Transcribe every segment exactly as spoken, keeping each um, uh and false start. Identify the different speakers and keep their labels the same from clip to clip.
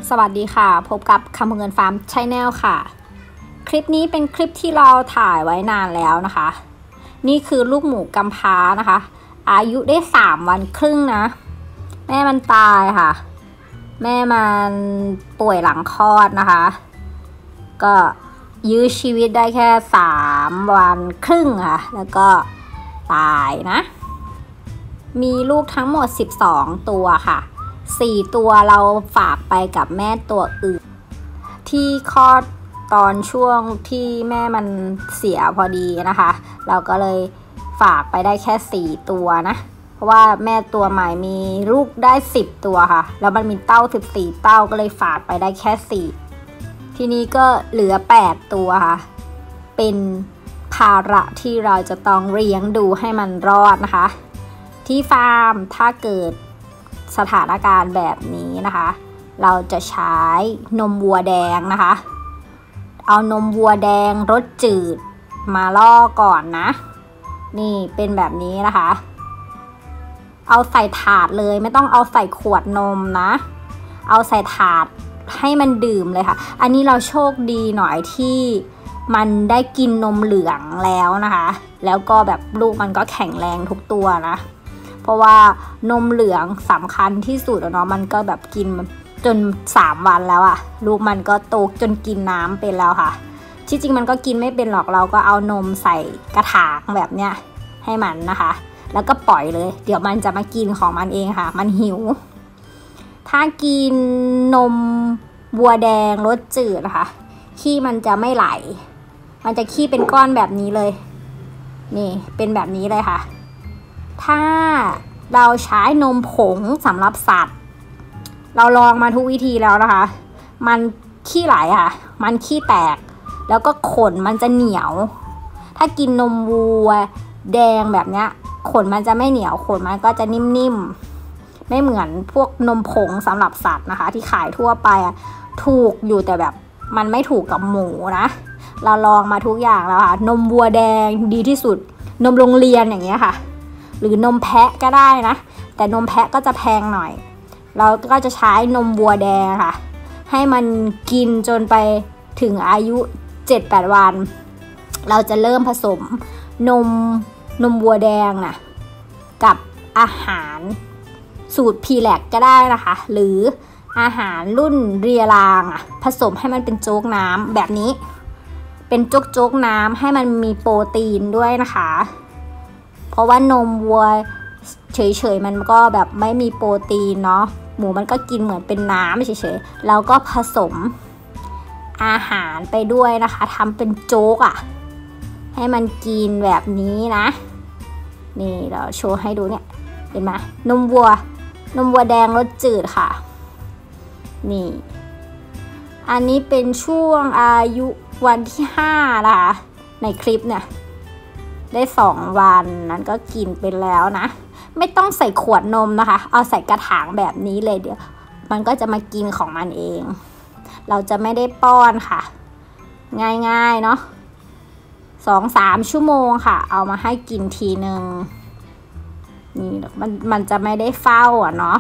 Speaker 1: สวัสดีค่ะพบกับคำเงินฟาร์มชาแนลค่ะคลิปนี้เป็นคลิปที่เราถ่ายไว้นานแล้วนะคะนี่คือลูกหมูกำพร้านะคะอายุได้สามวันครึ่งนะแม่มันตายค่ะแม่มันป่วยหลังคลอดนะคะก็ยื้อชีวิตได้แค่สามวันครึ่งค่ะแล้วก็ตายนะมีลูกทั้งหมดสิบสองตัวค่ะสี่ตัวเราฝากไปกับแม่ตัวอื่นที่คลอดตอนช่วงที่แม่มันเสียพอดีนะคะเราก็เลยฝากไปได้แค่สี่ตัวนะเพราะว่าแม่ตัวใหม่มีลูกได้สิบตัวค่ะแล้วมันมีเต้าสิบสี่เต้าก็เลยฝากไปได้แค่สี่ทีนี้ก็เหลือแปดตัวค่ะเป็นภาระที่เราจะต้องเลี้ยงดูให้มันรอดนะคะที่ฟาร์มถ้าเกิดสถานการณ์แบบนี้นะคะเราจะใช้นมวัวแดงนะคะเอานมวัวแดงรสจืดมาล่อก่อนนะนี่เป็นแบบนี้นะคะเอาใส่ถาดเลยไม่ต้องเอาใส่ขวดนมนะเอาใส่ถาดให้มันดื่มเลยค่ะอันนี้เราโชคดีหน่อยที่มันได้กินนมเหลืองแล้วนะคะแล้วก็แบบลูกมันก็แข็งแรงทุกตัวนะเพราะว่านมเหลืองสำคัญที่สุดเนาะมันก็แบบกินจนสามวันแล้วอะลูกมันก็โตจนกินน้ำเป็นแล้วค่ะที่จริงมันก็กินไม่เป็นหรอกเราก็เอานมใส่กระถางแบบเนี้ยให้มันนะคะแล้วก็ปล่อยเลยเดี๋ยวมันจะมากินของมันเองค่ะมันหิวถ้ากินนมวัวแดงรสจืดนะคะขี้มันจะไม่ไหลมันจะขี้เป็นก้อนแบบนี้เลยนี่เป็นแบบนี้เลยค่ะถ้าเราใช้นมผงสำหรับสัตว์เราลองมาทุกวิธีแล้วนะคะมันขี้ไหลค่ะมันขี้แตกแล้วก็ขนมันจะเหนียวถ้ากินนมวัวแดงแบบเนี้ยขนมันจะไม่เหนียวขนมันก็จะนิ่มๆไม่เหมือนพวกนมผงสำหรับสัตว์นะคะที่ขายทั่วไปอ่ะถูกอยู่แต่แบบมันไม่ถูกกับหมูนะเราลองมาทุกอย่างแล้วค่ะนมวัวแดงดีที่สุดนมโรงเรียนอย่างเงี้ยค่ะหรือนมแพะก็ได้นะแต่นมแพะก็จะแพงหน่อยเราก็จะใช้นมวัวแดงค่ะให้มันกินจนไปถึงอายุ เจ็ดแปด วันเราจะเริ่มผสมนมนมวัวแดงนะกับอาหารสูตรพีแลกก็ได้นะคะหรืออาหารรุ่นเรียรางอ่ะผสมให้มันเป็นโจ๊กน้ำแบบนี้เป็นโจ๊กโจ๊กน้ำให้มันมีโปรตีนด้วยนะคะเพราะว่านมวัวเฉยๆมันก็แบบไม่มีโปรตีนเนาะหมูมันก็กินเหมือนเป็นน้ำเฉยๆแล้วก็ผสมอาหารไปด้วยนะคะทำเป็นโจ๊กอ่ะให้มันกินแบบนี้นะนี่เราโชว์ให้ดูเนี่ยเห็นไหมนมวัวนมวัวแดงรสจืดค่ะนี่อันนี้เป็นช่วงอายุวันที่ห้านะคะในคลิปเนี่ยได้สองวันนั้นก็กินไปแล้วนะไม่ต้องใส่ขวดนมนะคะเอาใส่กระถางแบบนี้เลยเดี๋ยวมันก็จะมากินของมันเองเราจะไม่ได้ป้อนค่ะง่ายๆเนาะสองสามชั่วโมงค่ะเอามาให้กินทีหนึ่งนี่มันมันจะไม่ได้เฝ้าอ่ะเนาะ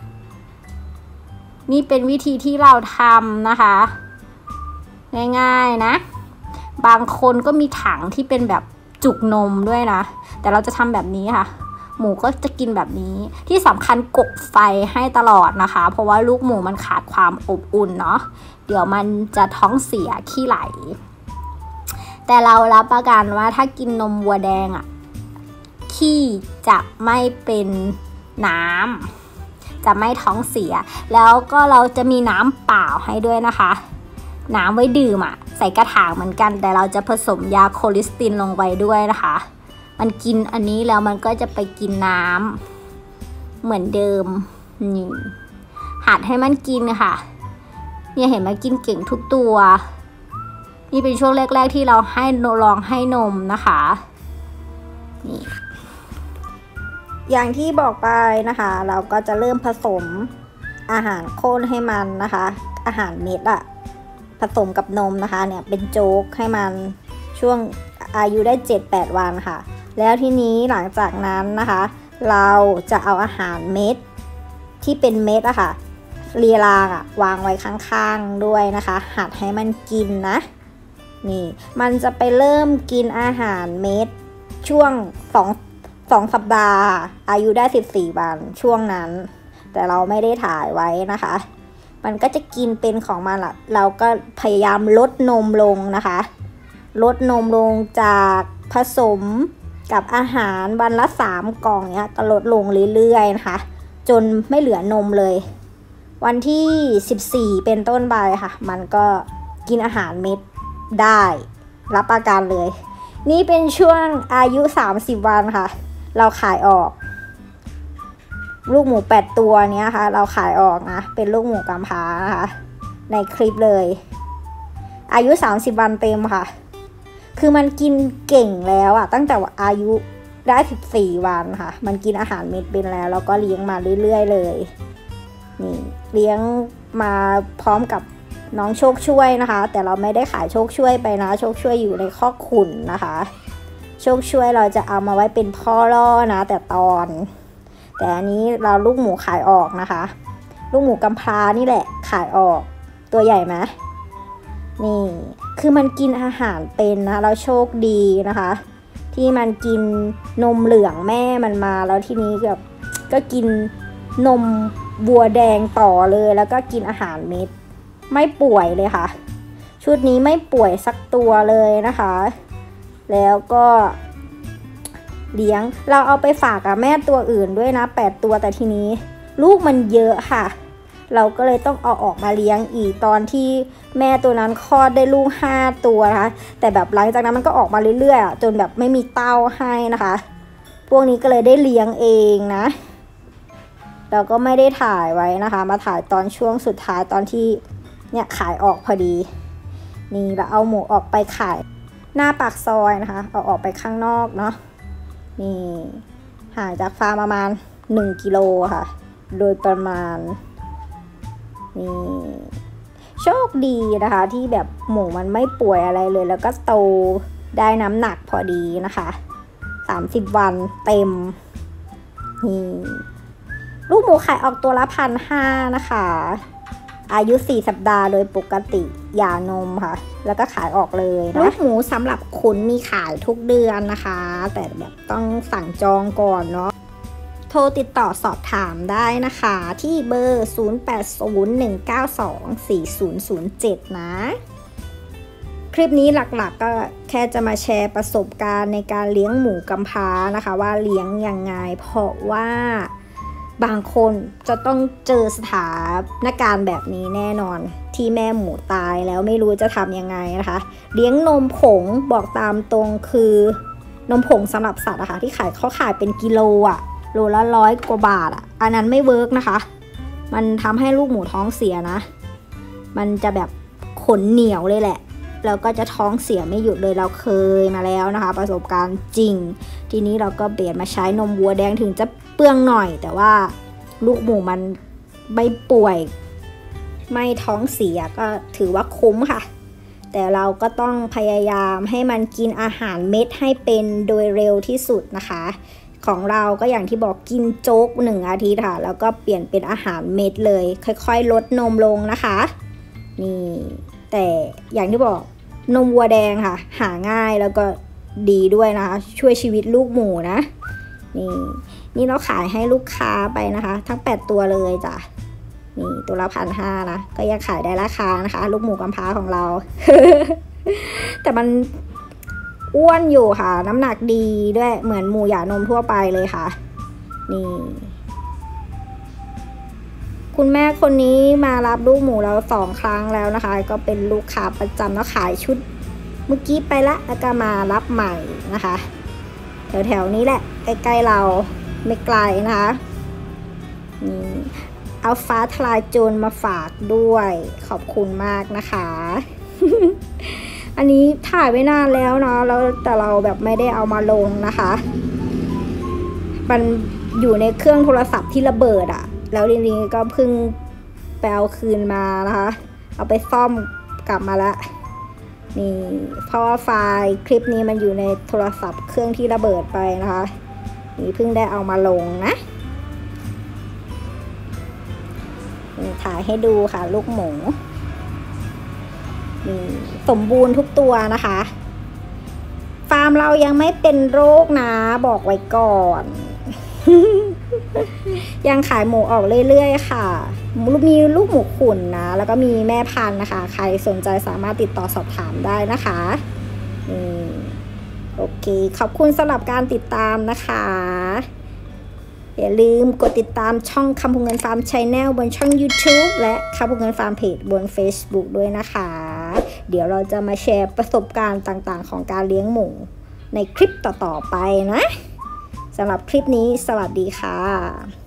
Speaker 1: นี่เป็นวิธีที่เราทำนะคะง่ายๆนะบางคนก็มีถังที่เป็นแบบจุกนมด้วยนะแต่เราจะทำแบบนี้ค่ะหมูก็จะกินแบบนี้ที่สำคัญกดไฟให้ตลอดนะคะเพราะว่าลูกหมูมันขาดความอบอุ่นเนาะเดี๋ยวมันจะท้องเสียขี้ไหลแต่เรารับประกันว่าถ้ากินนมวัวแดงอ่ะขี้จะไม่เป็นน้ำจะไม่ท้องเสียแล้วก็เราจะมีน้ำเปล่าให้ด้วยนะคะน้ำไว้ดื่มอ่ะใส่กระถางเหมือนกันแต่เราจะผสมยาโคลิสตินลงไปด้วยนะคะมันกินอันนี้แล้วมันก็จะไปกินน้ำเหมือนเดิมนี่หัดให้มันกินค่ะเนี่ยเห็นมันกินเก่งทุกตัวนี่เป็นช่วงแรกๆที่เราให้ลองให้นมนะคะนี่อย่างที่บอกไปนะคะเราก็จะเริ่มผสมอาหารข้นให้มันนะคะอาหารเม็ดอะผสมกับนมนะคะเนี่ยเป็นโจ๊กให้มันช่วงอายุได้ เจ็ดแปด วันค่ะแล้วทีนี้หลังจากนั้นนะคะเราจะเอาอาหารเม็ดที่เป็นเม็ดอะค่ะลีลาอะวางไว้ข้างๆด้วยนะคะหัดให้มันกินนะนี่มันจะไปเริ่มกินอาหารเม็ดช่วงสองสองสัปดาห์อายุได้สิบสี่วันช่วงนั้นแต่เราไม่ได้ถ่ายไว้นะคะมันก็จะกินเป็นของมันละเราก็พยายามลดนมลงนะคะลดนมลงจากผสมกับอาหารวันละสามกล่องเนี้ยก็ลดลงเรื่อยๆนะคะจนไม่เหลือนมเลยวันที่สิบสี่เป็นต้นไปค่ะมันก็กินอาหารเม็ดได้รับประกันเลยนี่เป็นช่วงอายุสามสิบวันค่ะเราขายออกลูกหมูแปดตัวเนี้ยค่ะเราขายออกนะเป็นลูกหมูกำพร้านะคะในคลิปเลยอายุสามสิบวันเต็มค่ะคือมันกินเก่งแล้วอะตั้งแต่อายุได้สิบสี่วันค่ะมันกินอาหารเม็ดเป็นแล้วแล้วก็เลี้ยงมาเรื่อยๆเลยนี่เลี้ยงมาพร้อมกับน้องโชคช่วยนะคะแต่เราไม่ได้ขายโชคช่วยไปนะโชคช่วยอยู่ในคอกขุนนะคะโชคช่วยเราจะเอามาไว้เป็นพ่อล่อนะแต่ตอนแต่อันนี้เราลูกหมูขายออกนะคะลูกหมูกำพร้านี่แหละขายออกตัวใหญ่ไหมนี่คือมันกินอาหารเป็นนะเราโชคดีนะคะที่มันกินนมเหลืองแม่มันมาแล้วทีนี้แบบก็กินนมบัวแดงต่อเลยแล้วก็กินอาหารเม็ดไม่ป่วยเลยค่ะชุดนี้ไม่ป่วยสักตัวเลยนะคะแล้วก็เลี้ยงเราเอาไปฝากกับแม่ตัวอื่นด้วยนะแปดตัวแต่ทีนี้ลูกมันเยอะค่ะเราก็เลยต้องเอาออกมาเลี้ยงอีกตอนที่แม่ตัวนั้นคลอดได้ลูกห้าตัวนะคะแต่แบบหลังจากนั้นมันก็ออกมาเรื่อยๆจนแบบไม่มีเต้าให้นะคะพวกนี้ก็เลยได้เลี้ยงเองนะเราก็ไม่ได้ถ่ายไว้นะคะมาถ่ายตอนช่วงสุดท้ายตอนที่เนี่ยขายออกพอดีนี่เราเอาหมูออกไปขายหน้าปากซอยนะคะเอาออกไปข้างนอกเนาะนี่ห่างจากฟาร์มประมาณหนึ่งกิโลค่ะโดยประมาณนี่โชคดีนะคะที่แบบหมูมันไม่ป่วยอะไรเลยแล้วก็โตได้น้ำหนักพอดีนะคะสามสิบวันเต็มนี่ลูกหมูขายออกตัวละพันห้านะคะอายุสี่สัปดาห์โดยปกติหย่านมค่ะแล้วก็ขายออกเลยนะลูกหมูสำหรับคุณมีขายทุกเดือนนะคะแต่แบบต้องสั่งจองก่อนเนาะโทรติดต่อสอบถามได้นะคะที่เบอร์ศูนย์ แปด ศูนย์ หนึ่ง เก้า สอง สี่ ศูนย์ ศูนย์ เจ็ดนะคลิปนี้หลักๆก็แค่จะมาแชร์ประสบการณ์ในการเลี้ยงหมูกำพร้านะคะว่าเลี้ยงยังไงเพราะว่าบางคนจะต้องเจอสถานการณ์แบบนี้แน่นอนที่แม่หมูตายแล้วไม่รู้จะทำยังไงนะคะเลี้ยงนมผงบอกตามตรงคือนมผงสำหรับสัตว์อะค่ะที่ขายเขาขายเป็นกิโลอะโลละร้อยกว่าบาทอะอันนั้นไม่เวิร์กนะคะมันทำให้ลูกหมูท้องเสียนะมันจะแบบขนเหนียวเลยแหละแล้วก็จะท้องเสียไม่หยุดเลยเราเคยมาแล้วนะคะประสบการณ์จริงทีนี้เราก็เปลี่ยนมาใช้นมวัวแดงถึงจะเปลืองหน่อยแต่ว่าลูกหมูมันไม่ป่วยไม่ท้องเสียก็ถือว่าคุ้มค่ะแต่เราก็ต้องพยายามให้มันกินอาหารเม็ดให้เป็นโดยเร็วที่สุดนะคะของเราก็อย่างที่บอกกินโจ๊กหนึ่งอาทิตย์ค่ะแล้วก็เปลี่ยนเป็นอาหารเม็ดเลยค่อยๆลดนมลงนะคะนี่แต่อย่างที่บอกนมวัวแดงค่ะหาง่ายแล้วก็ดีด้วยนะคะช่วยชีวิตลูกหมูนะนี่นี่เราขายให้ลูกค้าไปนะคะทั้งแปดตัวเลยจ้ะนี่ตัวละพันห้านะก็ยังขายได้ราคานะคะลูกหมูกำพร้าของเรา แต่มันอ้วนอยู่ค่ะน้ำหนักดีด้วยเหมือนหมูหย่านมทั่วไปเลยค่ะนี่คุณแม่คนนี้มารับลูกหมูเราสองครั้งแล้วนะคะก็เป็นลูกค้าประจำแล้วขายชุดเมื่อกี้ไปละแล้วก็มารับใหม่นะคะแถวๆนี้แหละใกล้ๆเราไม่ไกลนะคะนี่เอาฟ้าทลายโจรมาฝากด้วยขอบคุณมากนะคะ อันนี้ถ่ายไว้นานแล้วเนาะแล้วแต่เราแบบไม่ได้เอามาลงนะคะมันอยู่ในเครื่องโทรศัพท์ที่ระเบิดอะแล้วจริงๆก็เพิ่งไปเอาคืนมานะคะเอาไปซ่อมกลับมาแล้วนี่เพราะว่าไฟล์คลิปนี้มันอยู่ในโทรศัพท์เครื่องที่ระเบิดไปนะคะนี่เพิ่งได้เอามาลงนะถ่ายายให้ดูค่ะลูกหมูนี่สมบูรณ์ทุกตัวนะคะฟาร์มเรายังไม่เป็นโรคนะบอกไว้ก่อน ยังขายหมูออกเรื่อยๆค่ะมีลูกหมูขุนนะแล้วก็มีแม่พันธุ์นะคะใครสนใจสามารถติดต่อสอบถามได้นะคะนี่โอเคขอบคุณสำหรับการติดตามนะคะอย่าลืมกดติดตามช่องคำพูเงินฟาร์ม Channel บนช่อง YouTube และคำพูเงินฟาร์มเพจบน Facebook ด้วยนะคะเดี๋ยวเราจะมาแชร์ประสบการณ์ต่างๆของการเลี้ยงหมูในคลิปต่อๆไปนะสำหรับคลิปนี้สวัสดีค่ะ